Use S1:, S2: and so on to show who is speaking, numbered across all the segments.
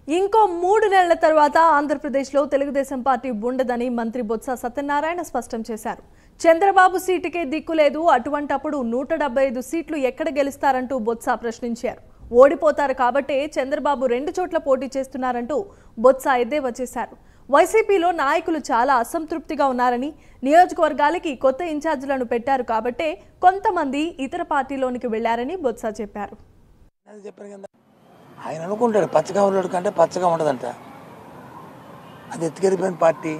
S1: ఇంకో 3 నెలల తర్వాత ఆంధ్రప్రదేశ్లో తెలుగుదేశం పార్టీ ఉండదని మంత్రి బొత్స సత్యనారాయణ స్పష్టం చేశారు. చంద్రబాబు సీటుకే దిక్కులేదు, అటువంటప్పుడు 175 సీట్లు ఎక్కడ గెలుస్తారంటూ బొత్స ప్రశ్నించారు. ఓడిపోతారు కాబట్టే చంద్రబాబు 2 చోట్ల పోటీ చేస్తున్నారంటూ బొత్స ఎద్దేవా చేశారు. వైసీపీలో నాయకులు చాలా అసంతృప్తిగా ఉన్నారని, నియోజకవర్గాలకి కొత్త ఇన్ఛార్జీలను పెట్టారు కాబట్టే కొంతమంది ఇతర పార్టీలోనికి వెళ్లారని బొత్స చెప్పారు.
S2: ఆయన అనుకుంటాడు పచ్చగా ఉన్నాడు కంటే పచ్చగా ఉండదంట. అది ఎత్తుకెళ్ళిపోయిన పార్టీ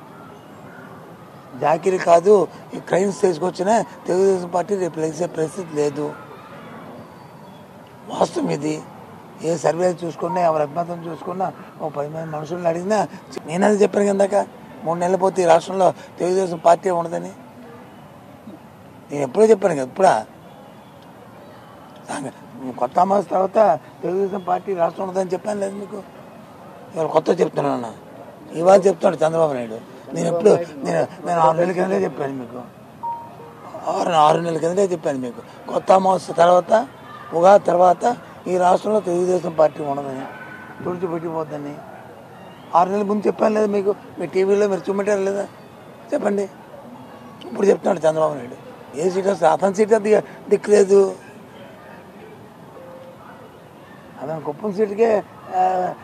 S2: జాకిరి కాదు. ఈ క్రైమ్స్ తీసుకొచ్చిన తెలుగుదేశం పార్టీ రేపు లెగిసే పరిస్థితి లేదు. వాస్తవం ఇది. ఏ సర్వేలు చూసుకున్నా, ఎవరి అభిమతం చూసుకున్నా, ఓ 10 మంది మనుషులను అడిగినా నేను అది చెప్పాను కిందాక 3 నెలలు పోతే ఈ రాష్ట్రంలో తెలుగుదేశం పార్టీ ఉండదని నేను ఎప్పుడో చెప్పాను కదా. ఇప్పుడా కొత్త అమావాస్య తర్వాత తెలుగుదేశం పార్టీ రాష్ట్రం ఉండదని చెప్పాను లేదు మీకు. ఇవాళ కొత్త చెప్తున్నాను, ఇవాళ చెప్తున్నాడు చంద్రబాబు నాయుడు. నేను 6 నెలల కిందనే చెప్పాను మీకు. 6 నెలల కిందనే చెప్పాను మీకు. కొత్త అమావాస్య తర్వాత, ఉగాది తర్వాత ఈ రాష్ట్రంలో తెలుగుదేశం పార్టీ ఉండదని, తుడిచిపెట్టిపోద్దని 6 నెలల ముందు చెప్పాను లేదా మీకు. మీ టీవీలో మీరు చూపెట్టారు లేదా చెప్పండి. ఇప్పుడు చెప్తున్నాడు చంద్రబాబు నాయుడు. ఏ సీట్ వస్తే అతని సీట్ దిక్కులేదు. అతను కుప్పం సీటుకే